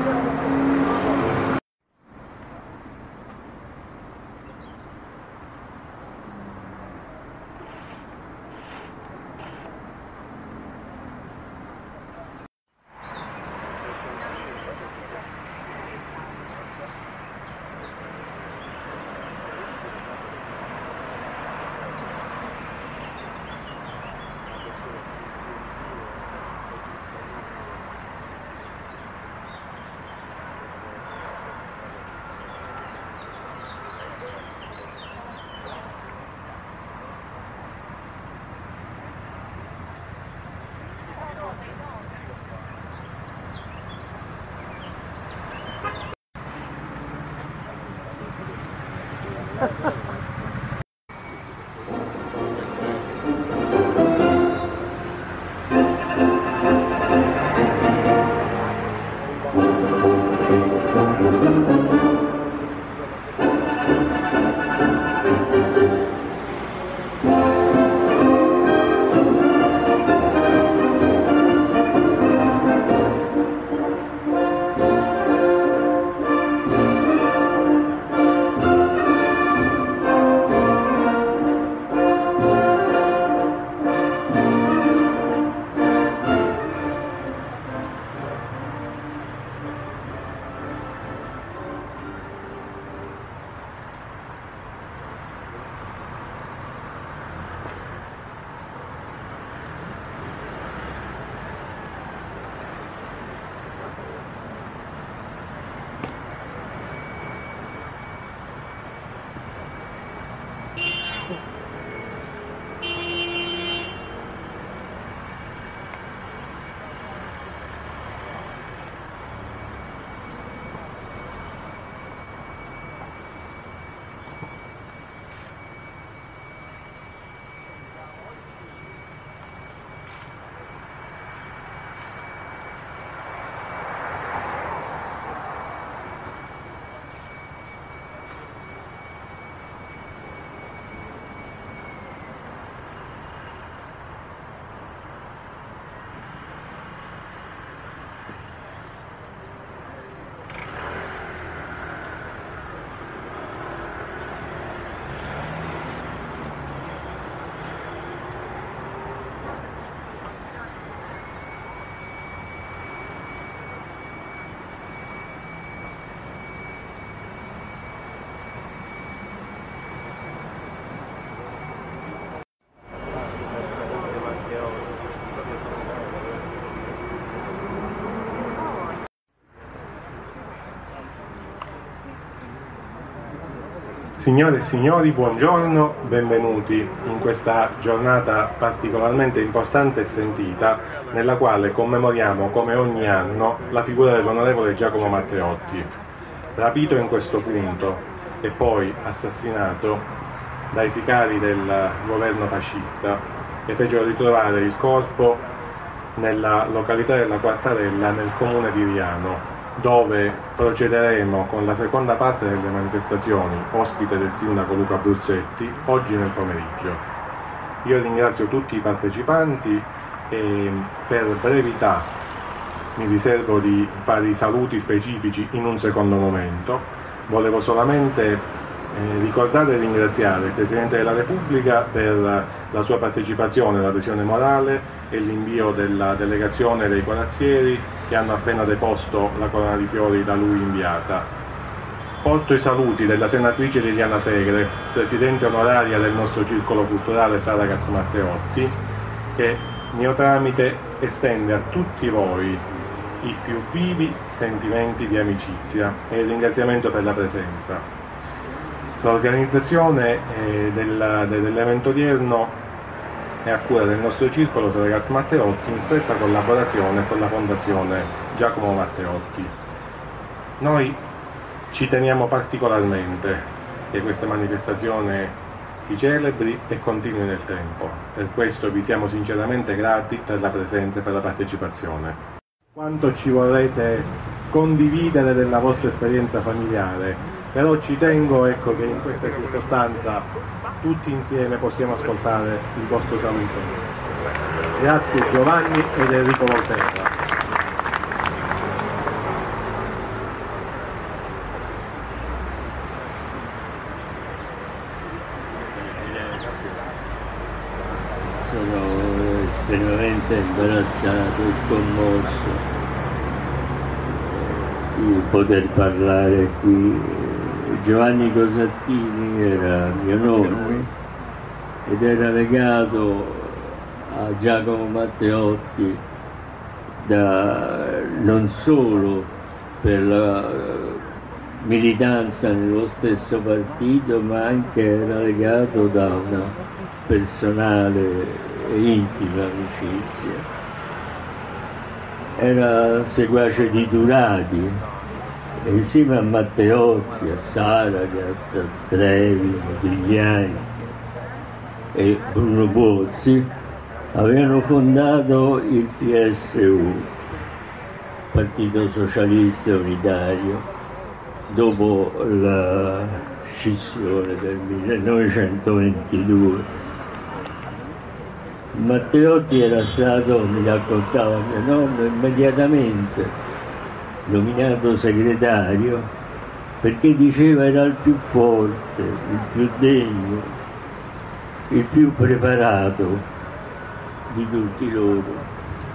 Signore e signori, buongiorno, benvenuti in questa giornata particolarmente importante e sentita, nella quale commemoriamo come ogni anno la figura dell'onorevole Giacomo Matteotti, rapito in questo punto e poi assassinato dai sicari del governo fascista che fecero ritrovare il corpo nella località della Quartarella nel comune di Riano, dove procederemo con la seconda parte delle manifestazioni, ospite del sindaco Luca Bruzzetti, oggi nel pomeriggio. Io ringrazio tutti i partecipanti e per brevità mi riservo di fare i saluti specifici in un secondo momento. Volevo solamente ricordare e ringraziare il Presidente della Repubblica per la sua partecipazione, l'adesione morale e l'invio della delegazione dei corazzieri che hanno appena deposto la corona di fiori da lui inviata. Porto i saluti della senatrice Liliana Segre, presidente onoraria del nostro circolo culturale Saragat Matteotti, che mio tramite estende a tutti voi i più vivi sentimenti di amicizia e il ringraziamento per la presenza. L'organizzazione dell'evento odierno è a cura del nostro circolo Saragat Matteotti in stretta collaborazione con la Fondazione Giacomo Matteotti. Noi ci teniamo particolarmente che questa manifestazione si celebri e continui nel tempo. Per questo vi siamo sinceramente grati per la presenza e per la partecipazione. Quanto ci vorrete condividere della vostra esperienza familiare, però ci tengo che in questa circostanza tutti insieme possiamo ascoltare il vostro saluto. Grazie Giovanni ed Enrico Volterra. veramente imbarazzato e commosso di poter parlare qui. Giovanni Cosattini era mio nonno ed era legato a Giacomo Matteotti non solo per la militanza nello stesso partito, ma anche era legato da una personale e intima amicizia. Era seguace di Turati e insieme a Matteotti, a Saragat, a Trevi, Modigliani e Bruno Bozzi avevano fondato il PSU, Partito Socialista Unitario, dopo la scissione del 1922. Matteotti era stato, mi raccontava mio nonno, immediatamente nominato segretario perché diceva era il più forte, il più degno, il più preparato di tutti loro.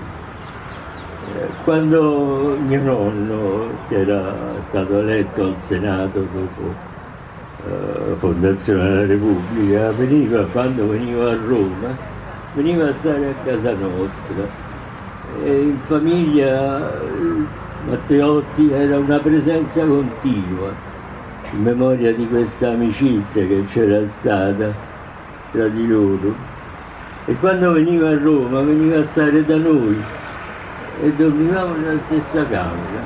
Quando mio nonno, che era stato eletto al Senato dopo la fondazione della Repubblica, quando veniva a Roma, veniva a stare a casa nostra e in famiglia Matteotti era una presenza continua, in memoria di questa amicizia che c'era stata tra di loro. E quando veniva a Roma veniva a stare da noi e dormivamo nella stessa camera,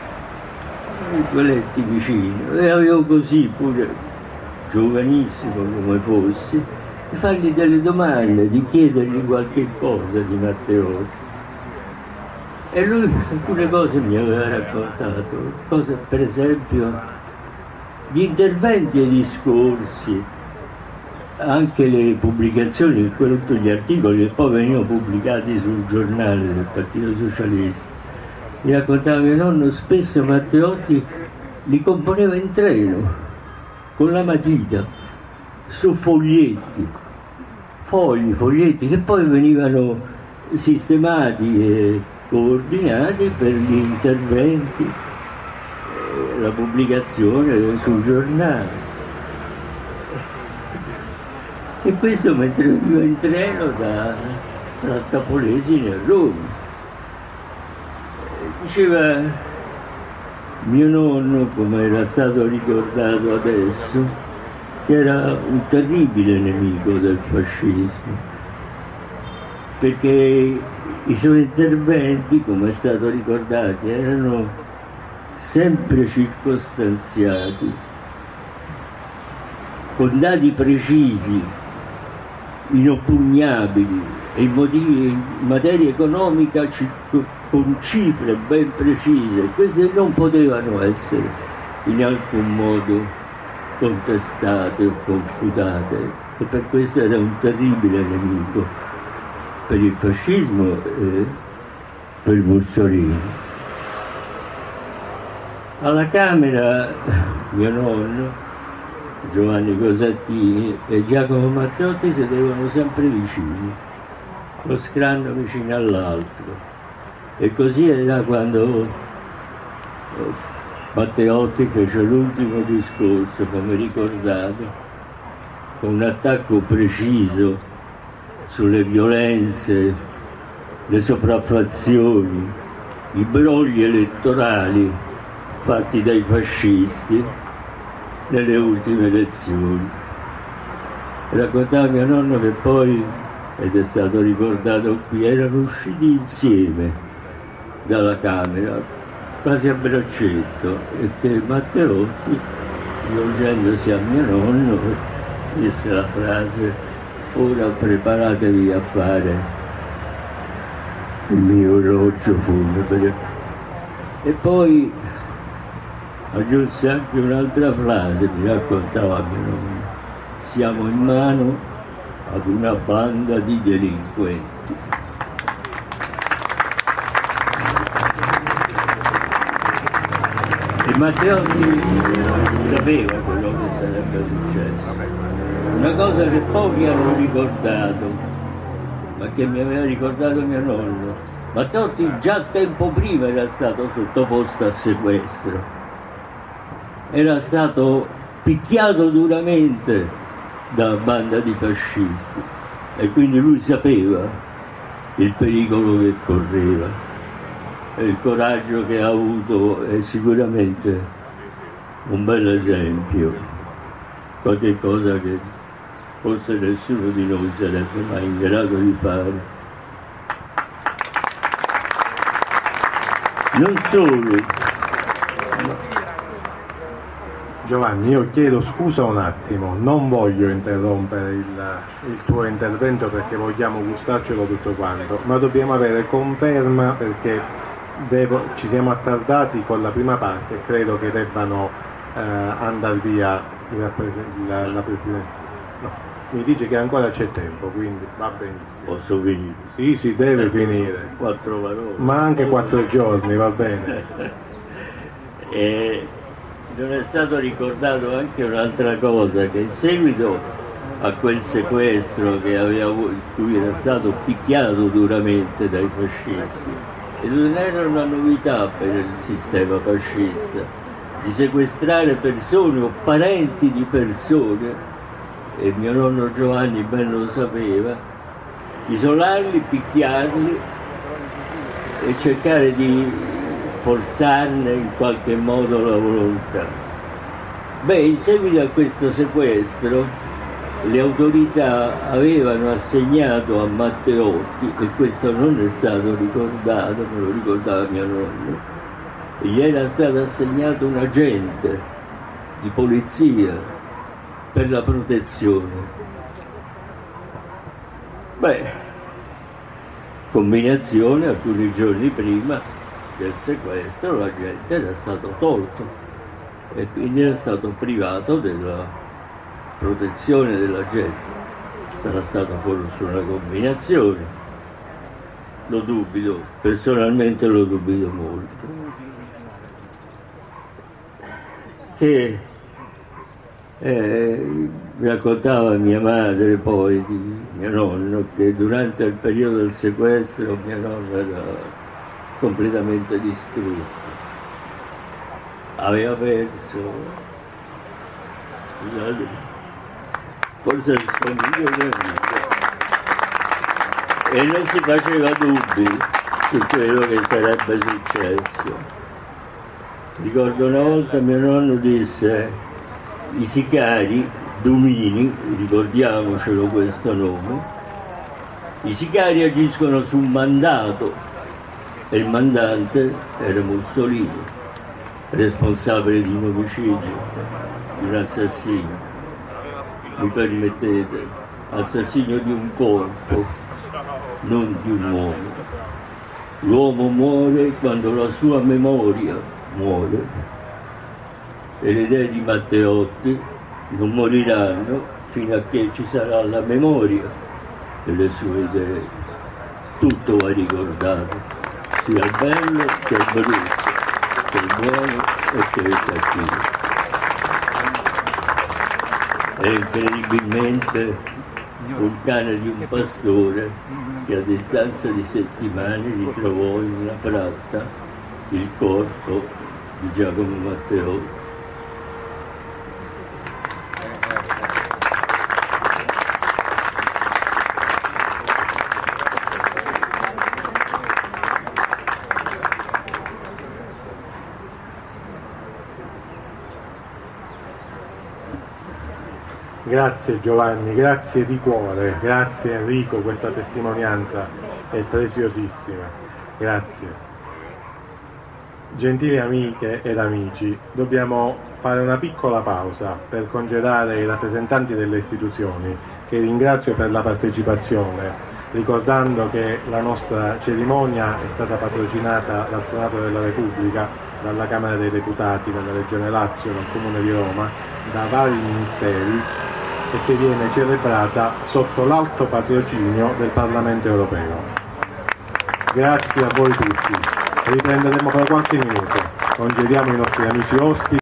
i letti vicino, e avevo così pure, giovanissimo come fossi, di fargli delle domande, di chiedergli qualche cosa di Matteotti. E lui alcune cose mi aveva raccontato, cose per esempio gli interventi e i discorsi, anche le pubblicazioni, gli articoli che poi venivano pubblicati sul giornale del Partito Socialista. Mi raccontava mio nonno, spesso Matteotti li componeva in treno, con la matita, su foglietti che poi venivano sistemati e coordinati per gli interventi, la pubblicazione sul giornale. E questo mentre veniva in treno tra Tapolesine a Roma. Diceva mio nonno, come era stato ricordato adesso, che era un terribile nemico del fascismo, perché i suoi interventi, come è stato ricordato, erano sempre circostanziati, con dati precisi, inoppugnabili, e in materia economica con cifre ben precise. Queste non potevano essere in alcun modo contestate o confutate, e per questo era un terribile nemico per il fascismo e per Mussolini. Alla Camera mio nonno, Giovanni Cosattini e Giacomo Matteotti sedevano sempre vicini, lo scranno vicino all'altro, e così era quando Matteotti fece l'ultimo discorso, come ricordato, con un attacco preciso sulle violenze, le sopraffazioni, i brogli elettorali fatti dai fascisti nelle ultime elezioni. Raccontava mio nonno che poi, ed è stato ricordato qui, erano usciti insieme dalla Camera, quasi a braccetto, e che Matteotti, rivolgendosi a mio nonno, disse la frase: ora preparatevi a fare il mio orologio funebre. E poi aggiunse anche un'altra frase, mi raccontava mio nonno: siamo in mano ad una banda di delinquenti. E Matteotti sapeva quello che sarebbe successo, una cosa che pochi hanno ricordato, ma ma che mi aveva ricordato mio nonno. Matteotti già tempo prima era stato sottoposto a sequestro, era stato picchiato duramente da una banda di fascisti e quindi lui sapeva il pericolo che correva e il coraggio che ha avuto è sicuramente un bel esempio, qualche cosa che forse nessuno di noi sarebbe mai in grado di fare. Non solo. Giovanni, io chiedo scusa un attimo, non voglio interrompere il tuo intervento perché vogliamo gustarcelo tutto quanto, ma dobbiamo avere conferma perché ci siamo attardati con la prima parte e credo che debbano andare via la Presidente. No, mi dice che ancora c'è tempo, quindi va benissimo. Posso finire? Sì, deve finire. 4 parole. Ma anche 4 giorni, va bene. E non è stato ricordato anche un'altra cosa, che in seguito a quel sequestro che aveva avuto, lui era stato picchiato duramente dai fascisti, e non era una novità per il sistema fascista di sequestrare persone o parenti di persone, e mio nonno Giovanni ben lo sapeva, isolarli, picchiarli e cercare di forzarne in qualche modo la volontà. In seguito a questo sequestro le autorità avevano assegnato a Matteotti, e questo non è stato ricordato, me lo ricordava mio nonno, gli era stato assegnato un agente di polizia per la protezione. Combinazione, alcuni giorni prima del sequestro l'agente era stato tolto e quindi era stato privato della protezione dell'agente. Sarà stata forse una combinazione, lo dubito, personalmente lo dubito molto. Che raccontava mia madre poi di mio nonno che durante il periodo del sequestro mio nonno era completamente distrutto, aveva perso, scusate, forse rispondo io e non si faceva dubbi su quello che sarebbe successo. Ricordo una volta mio nonno disse: i sicari Dumini, ricordiamocelo questo nome, i sicari agiscono su un mandato e il mandante era Mussolini, responsabile di un omicidio, di un assassinio. Mi permettete, assassino di un corpo, non di un uomo. L'uomo muore quando la sua memoria muore, e le idee di Matteotti non moriranno fino a che ci sarà la memoria delle sue idee. Tutto va ricordato, sia il bello che il brutto, che il buono e che il cattivo. E incredibilmente un cane di un pastore che a distanza di settimane ritrovò in una fratta il corpo di Giacomo Matteotti. Grazie Giovanni, grazie di cuore, grazie Enrico, questa testimonianza è preziosissima, grazie. Gentili amiche ed amici, dobbiamo fare una piccola pausa per congedare i rappresentanti delle istituzioni, che ringrazio per la partecipazione, ricordando che la nostra cerimonia è stata patrocinata dal Senato della Repubblica, dalla Camera dei Deputati, dalla Regione Lazio, dal Comune di Roma, da vari ministeri, e che viene celebrata sotto l'alto patrocinio del Parlamento europeo. Grazie a voi tutti. Riprenderemo fra qualche minuto. Congediamo i nostri amici ospiti.